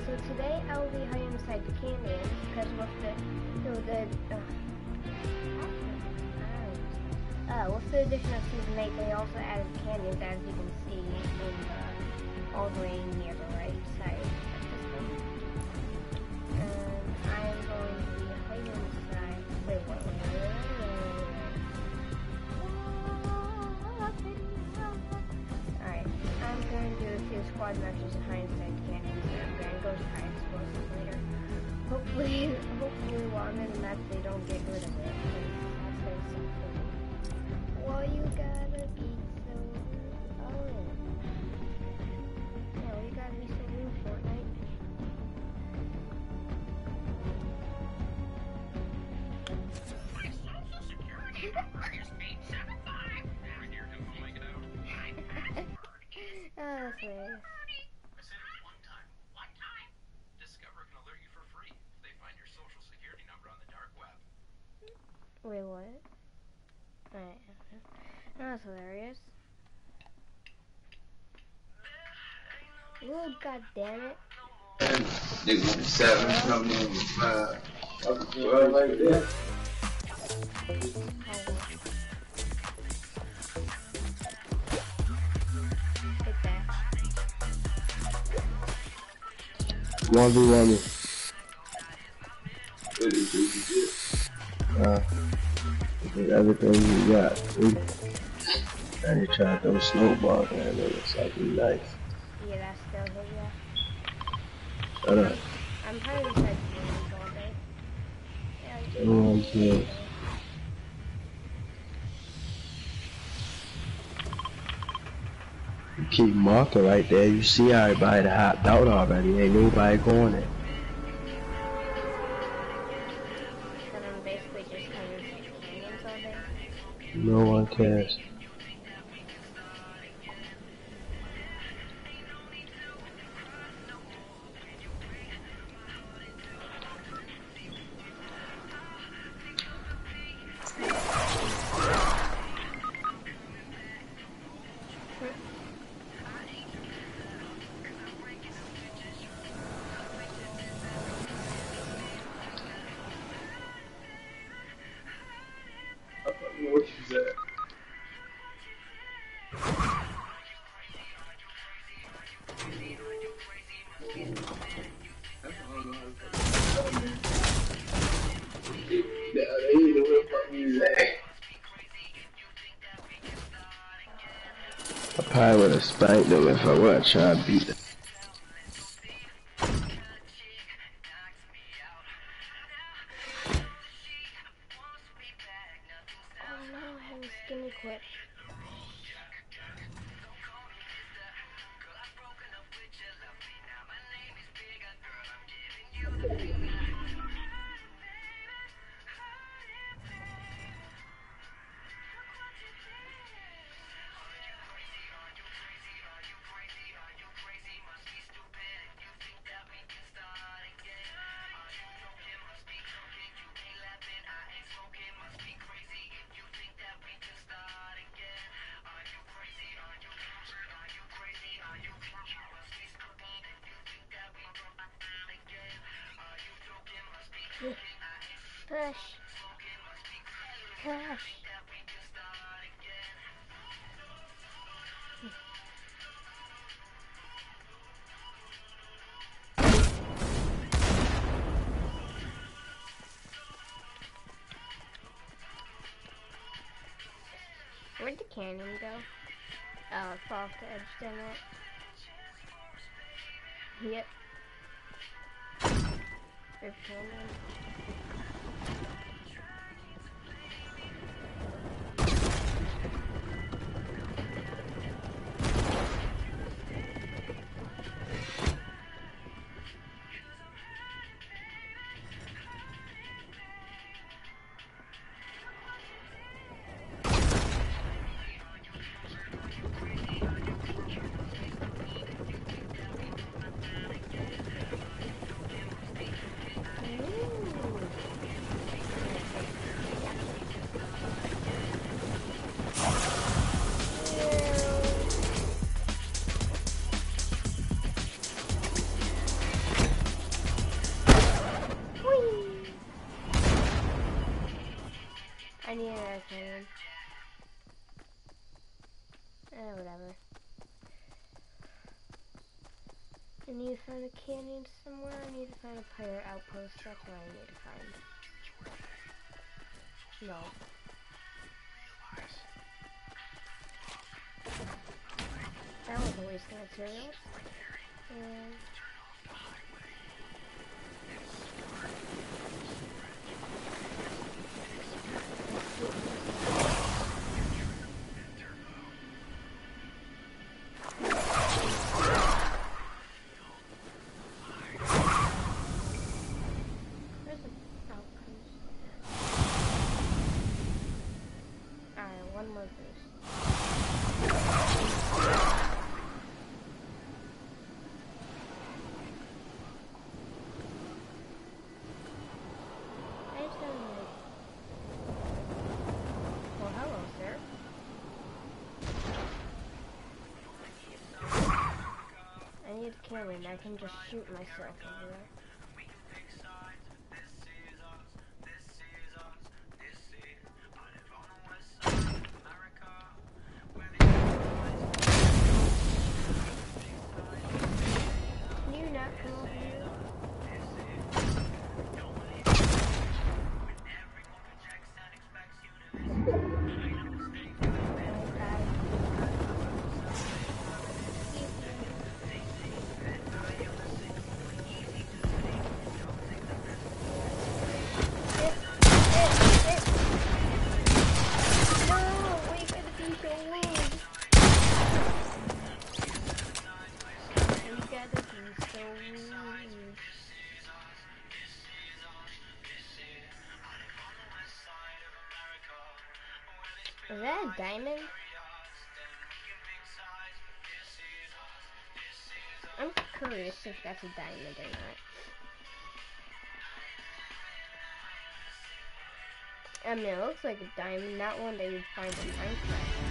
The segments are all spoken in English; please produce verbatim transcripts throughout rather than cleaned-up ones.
so today I will be hiding inside the canyons because with the, you know, the, uh, uh, with the addition of season eight, they also added canyons, as you can see, in uh, all the way near the right side of this one. And I am going to be hiding inside. Wait, what? Wait, wait, wait, wait. Alright, I'm going to do a few squad matches and hide inside the canyons, and I'm going to go to high explosives later. Hopefully, hopefully while I'm in the map, they don't get rid of it. That's very simple. Why you gotta be so oh yeah, why you gotta be so rude, Fortnite? My social security number is eight seven five. Right here, can make it out. Oh, that's hilarious. I said it one time. One time. Discover can alert you for free if they find your social security number on the dark web. Wait, what? Alright. That's hilarious. Oh, god damn it. Nigga with the seven coming in with five. Well, like that. Take that. one v one me. What is this? Uh, everything you got. And you try to throw snowballs, man. It looks like you nice. Yeah, that's still hit, yeah. Shut up. I'm hiding inside the canyons all day. Yeah, I do. Oh, okay. You keep marking right there. You see everybody that hopped out already. Ain't nobody going there. And I'm basically just hiding inside the canyons all day. No one cares. What you said? I probably would have spanked them if I would have tried to beat them. Oh no, I have a skinny quit. Push. Push. Where'd the cannon go? Oh, it fell off the edge, damn it. Yep. Rip cannon. Ooh. I need another cannon. Eh, whatever. I need to find a canyon somewhere. I need to find a pirate outpost. That's what I need to find. No. That was a waste of materials. And where's the outpost? Alright, one more boost. I just don't like... Well, hello, sir. I need a cannon. I can just shoot myself over there. Can you not come over here? Is that a diamond? I'm curious if that's a diamond or not. I mean, it looks like a diamond, not one that you'd find in Minecraft.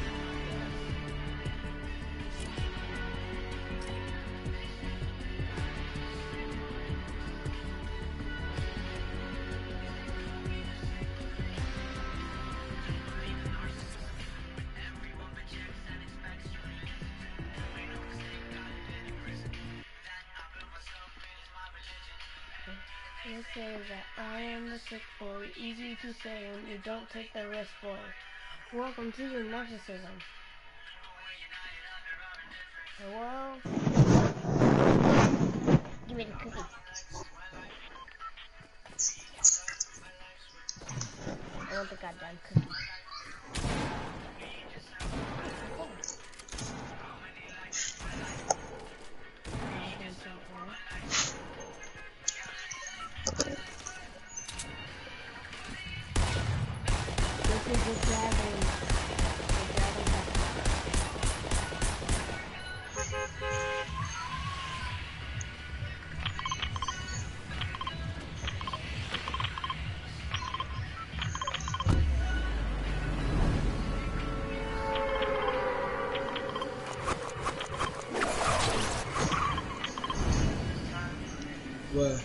They say that I am the sick boy, easy to say when you don't take the risk, boy. Welcome to your narcissism. Hello? Give me the cookie. I want the goddamn cookie. This is the dragon. The dragon What?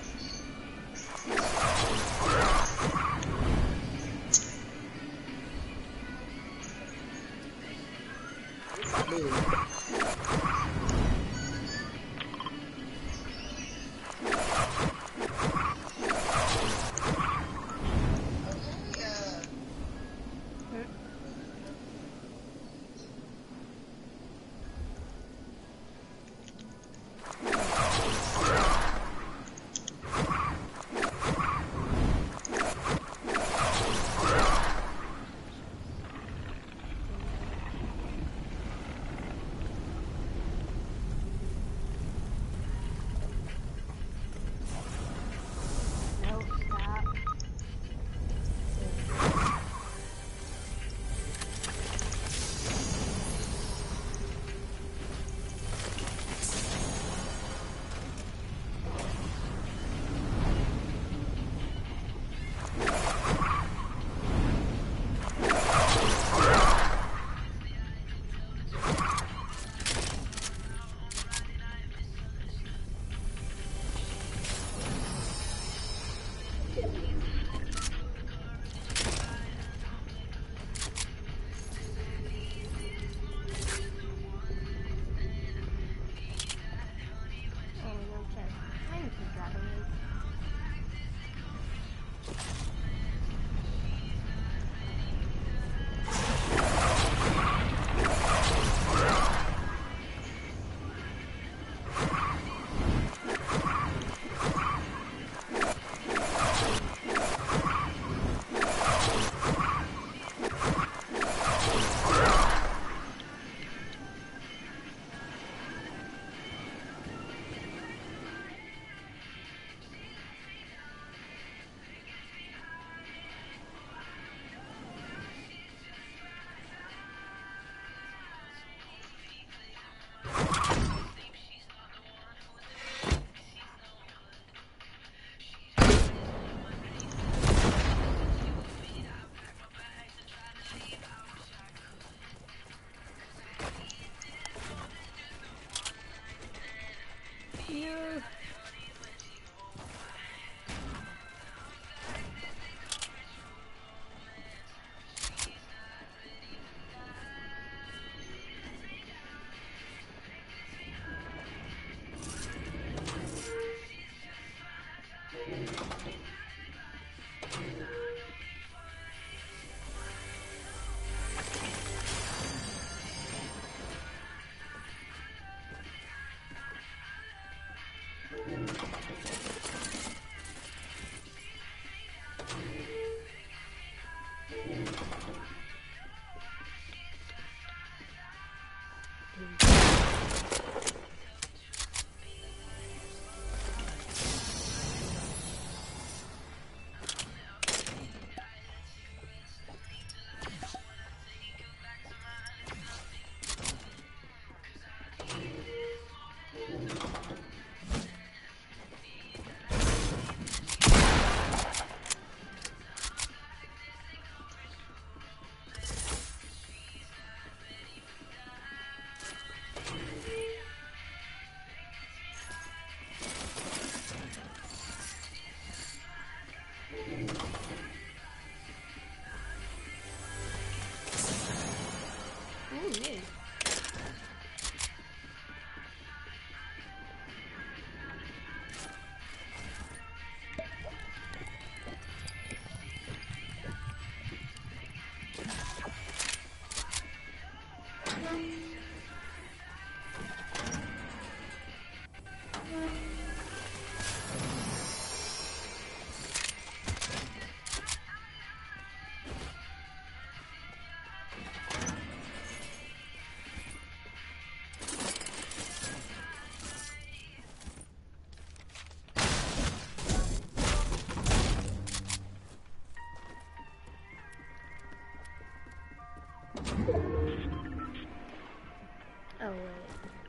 Oh, wait.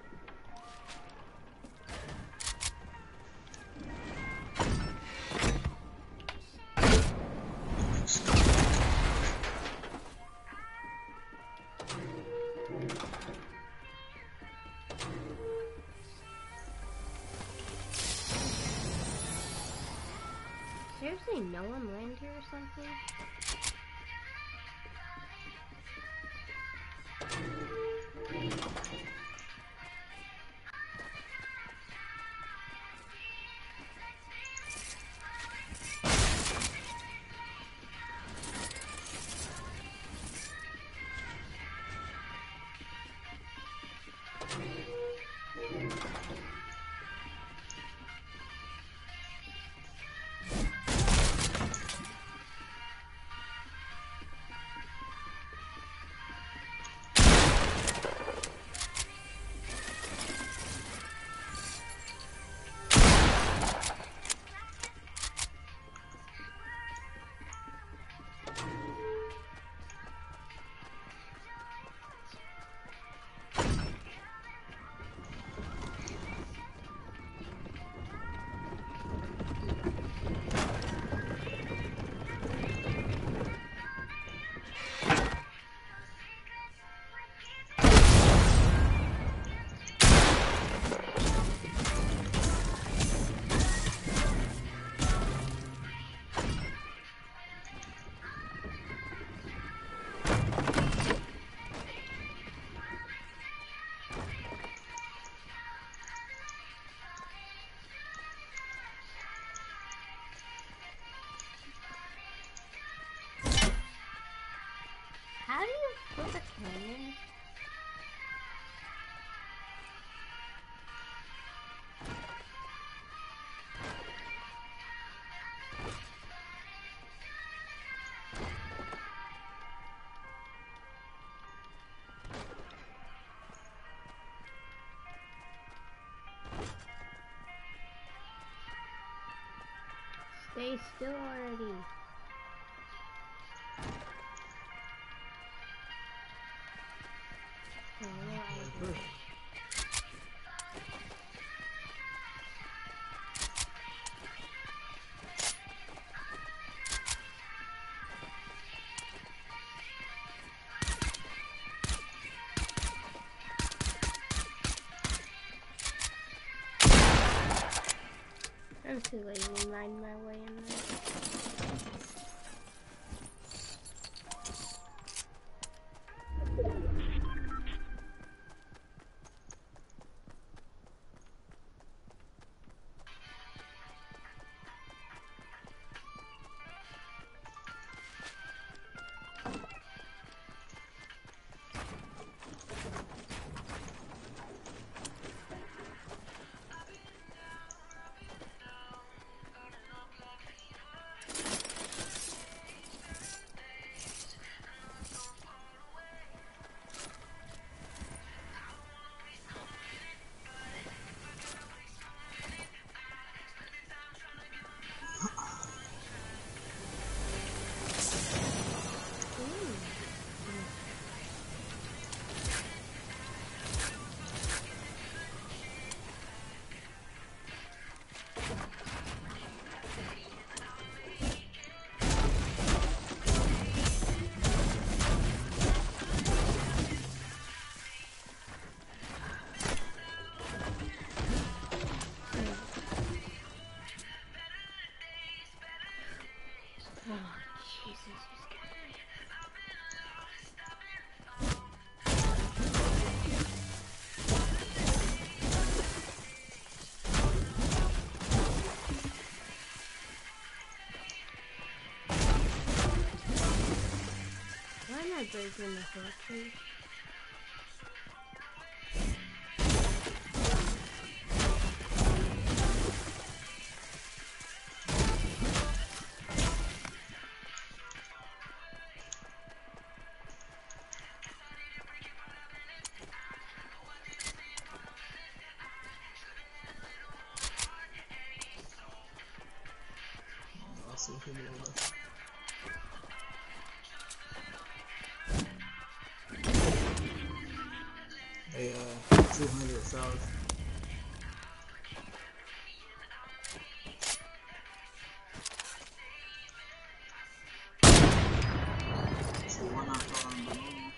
Seriously, no one landed here or something? How do you flip a cannon? Stay still already. I'm too lazy to mind my way in there. in the whole tree. I'll see him over. They uh two hundred south. So one not falling below.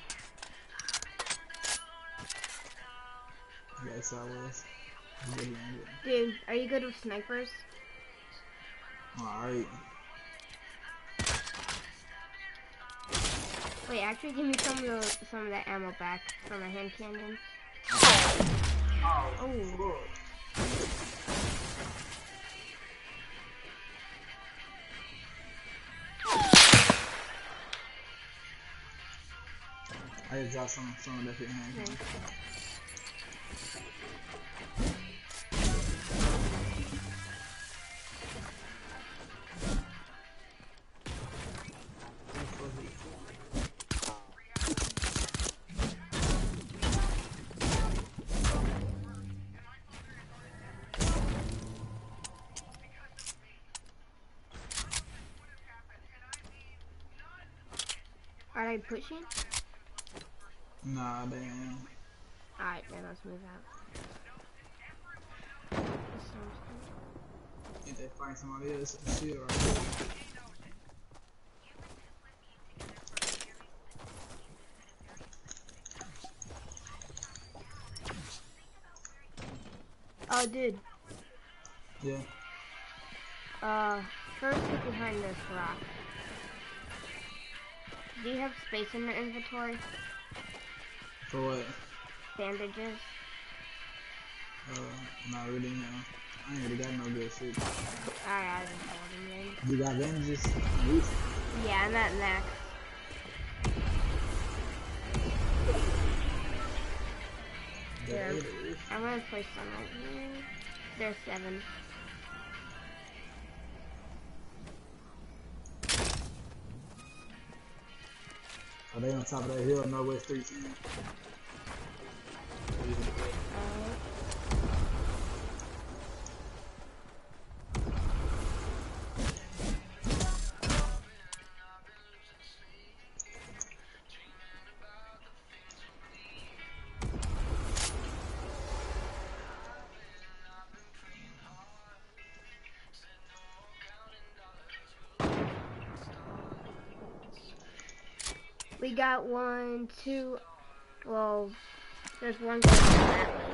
Yeah, southwest. Dude, are you good with snipers? Alright. Wait, actually give me some of the some of that ammo back for my hand cannon. Oh, Oh. I just dropped some some of that shit in hand. Okay. Are they pushing? Nah, they ain't. Alright, then let's move out. This sounds good. If they find somebody else, shit, right? Oh, dude. Yeah. Uh, first get behind this rock. Do you have space in your inventory? For what? Bandages? Uh, not really, no. I ain't really got no good shit. Alright, I didn't hold them then. You got bandages? Yeah, I'm at max. There. I'm gonna place some right here. There's seven. Are they on top of that hill? Northwest three ten. We got one, two, well, there's one going that way.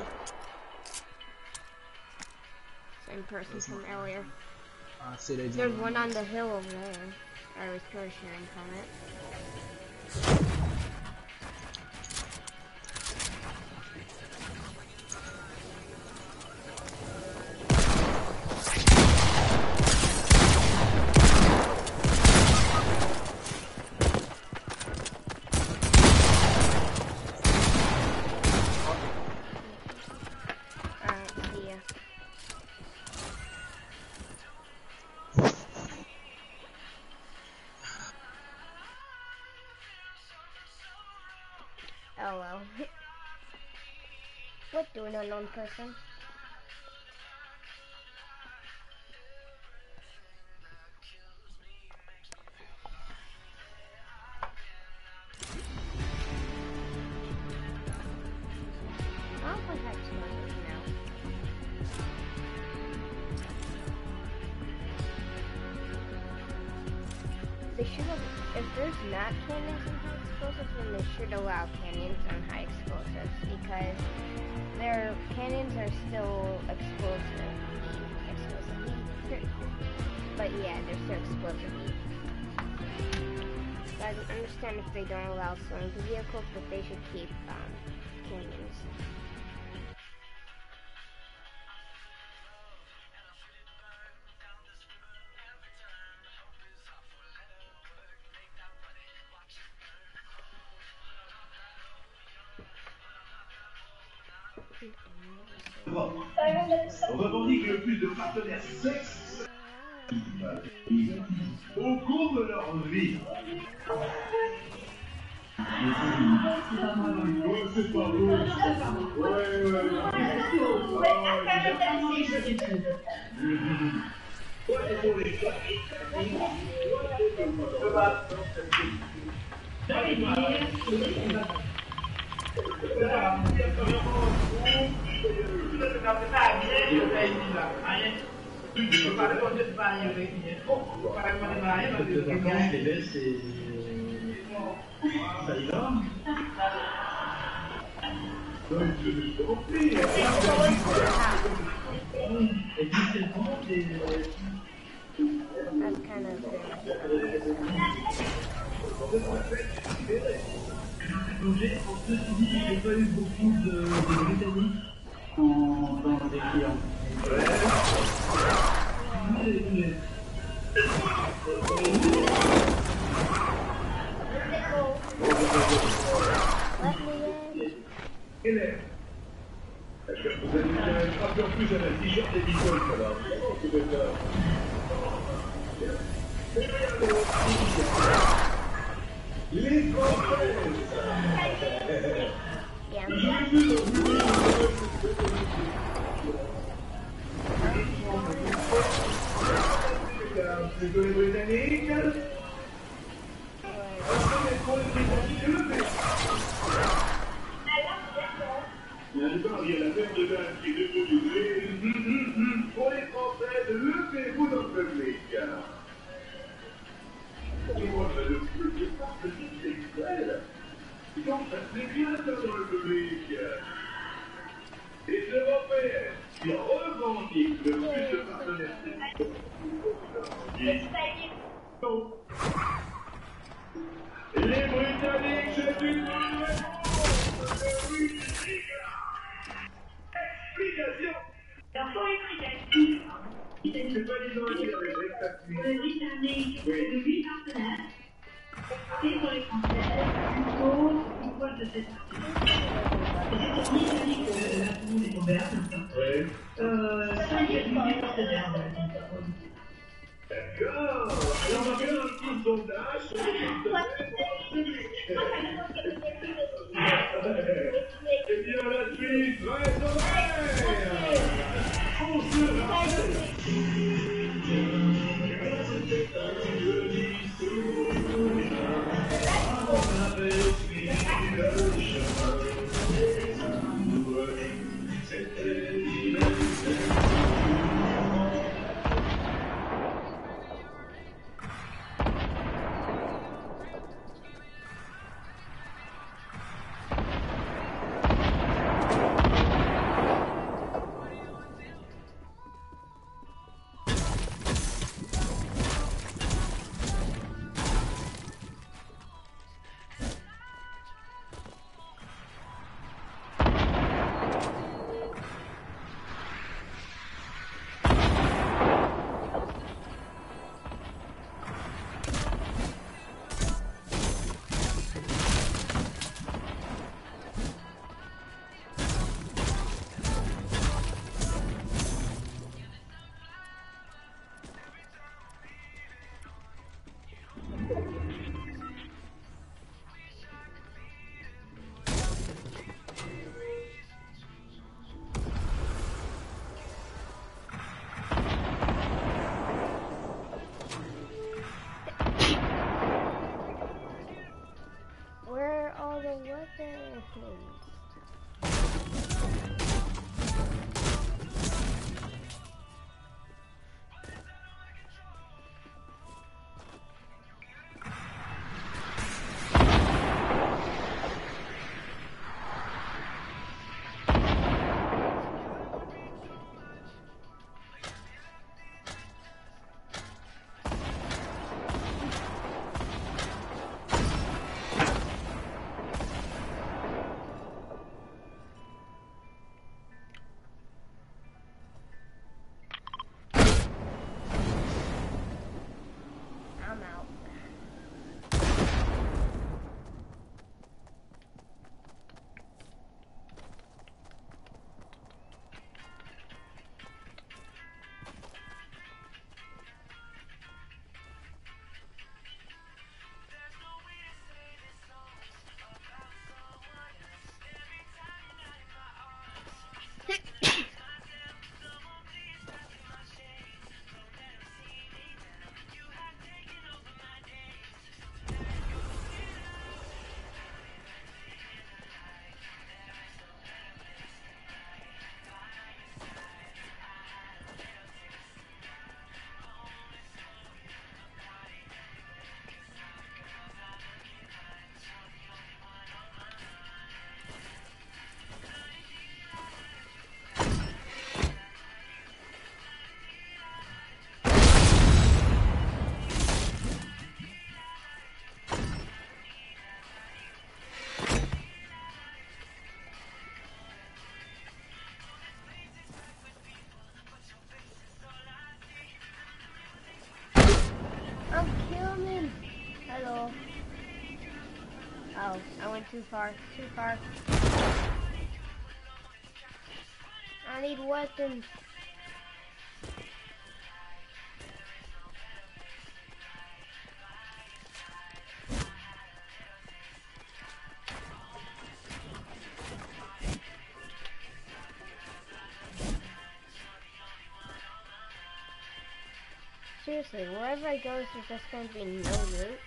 Same person from earlier. I see they There's one on the hill over there. I was parachuting from it. Oh well. What do an unknown person? I'll put that explosives now. They should have, if there's not cannons and high explosives, then they should allow cannons and high explosives because their cannons are still explosive. Explosive. But yeah, they're still explosive. So I can understand if they don't allow swimming vehicles, but they should keep um, cannons. revendiquent le plus de partenaires sexes au cours de leur vie. Ouais, c'est pas beau. Ouais, ouais, That's kind of J'ai pas eu beaucoup de, de Britanniques en, dans des clients. Ouais. Quel est? Vous allez frapper en plus avec un t-shirt et Nicole, alors. Les Françaises. C'est que les Britanniques. Il y a la paire de dames qui est devenue pour les Françaises, levez-vous dans le public. Moi, je ne peux pas que c'est sexuel. Donc, ça fait bien dans le public. Les Européennes qui revendiquent le plus de partenaires sexuels. Les Britanniques, c'est une bonne réponse. Explication. Alors, pour les Britanniques, c'est pas les Anglais avec les Britanniques, c'est de huit partenaires. Et pour les Français, plutôt une fois de cette partie. C'est Britannique que la commune est tombée à oui. Euh, cinq virgule huit partenaires. D'accord. Alors, on va faire un petit sondage sur les partenaires. Eh bien, la suite reste en l'air. On se rappelle. Hello. Oh, I went too far. Too far. I need weapons. Seriously, wherever I go, there's just going to be no loot.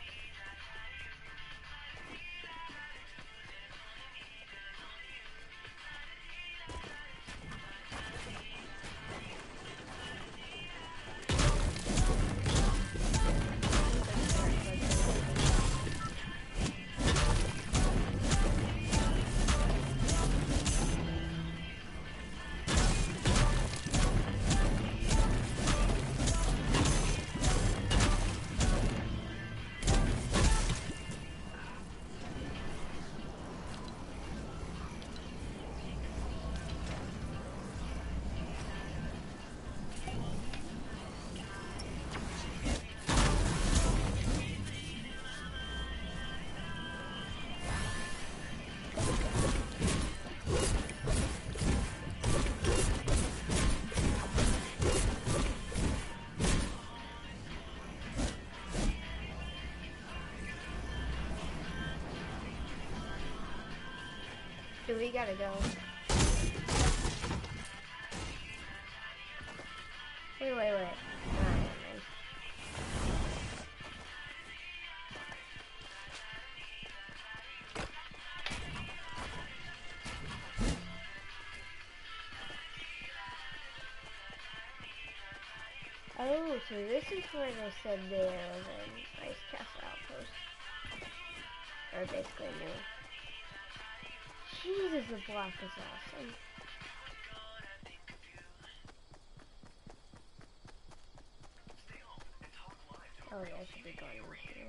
Dude, we gotta go. Wait, wait, wait. Alright, man. Oh, so this is where they said there was an ice castle outpost. Or basically new. Jesus, the block is awesome. Oh yeah, I should be going over here.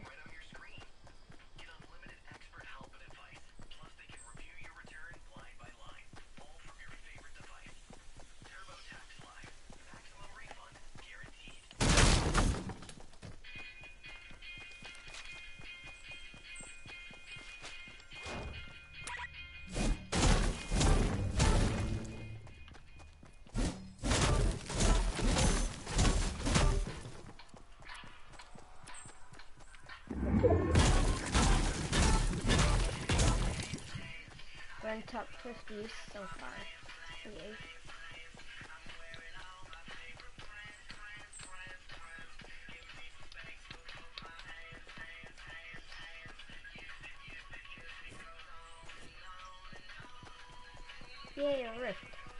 We're in top fifty so far. Yay. Yay, a rift.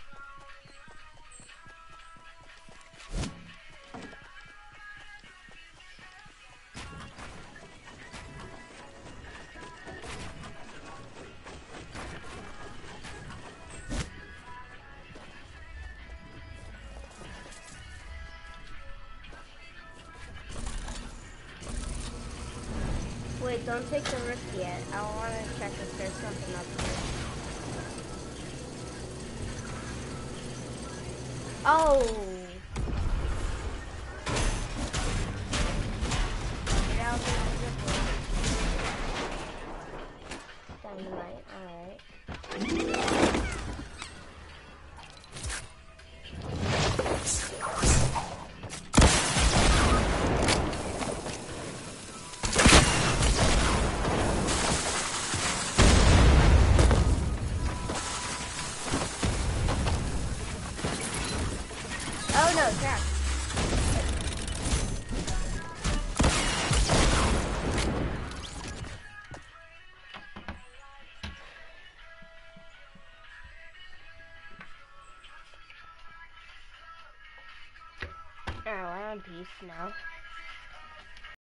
Wait, don't take the rift yet. I want to check if there's something up there. Oh! Get out there and zip line. Dynamite, alright. Oh no, crap. Oh, I'm on peace now.